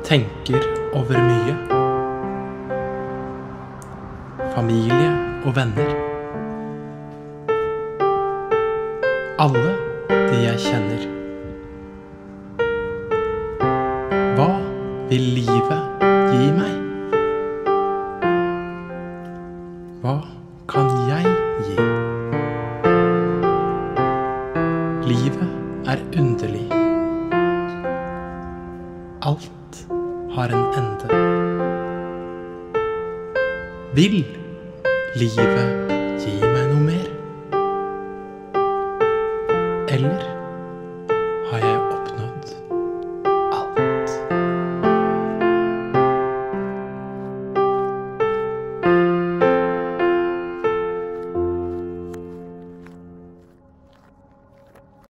tenker over mye. Familie og venner. Alle de jeg kjenner. Hva vil livet gi meg? Hva kan jeg gi? Livet er underlig. Alt har en ende. Vil livet gi meg noe mer? Eller